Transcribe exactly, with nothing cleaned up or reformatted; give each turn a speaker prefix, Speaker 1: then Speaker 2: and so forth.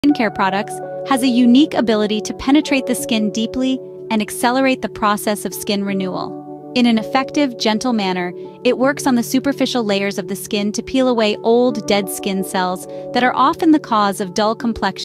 Speaker 1: skincare products has a unique ability to penetrate the skin deeply and accelerate the process of skin renewal. In an effective, gentle manner, it works on the superficial layers of the skin to peel away old, dead skin cells that are often the cause of dull complexion